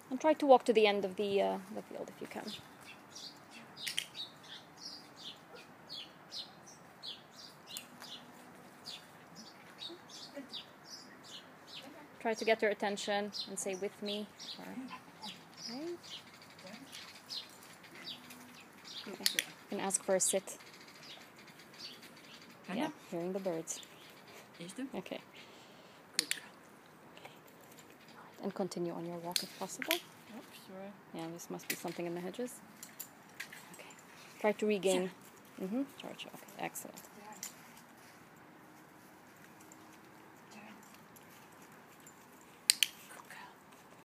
And try to walk to the end of the field if you can. Try to get your attention and say with me. Okay. Okay. And ask for a sit. Yeah, hearing the birds. Okay. Good. And continue on your walk if possible. Oops, sorry. Yeah, this must be something in the hedges. Okay. Try to regain. Charge. Okay, excellent.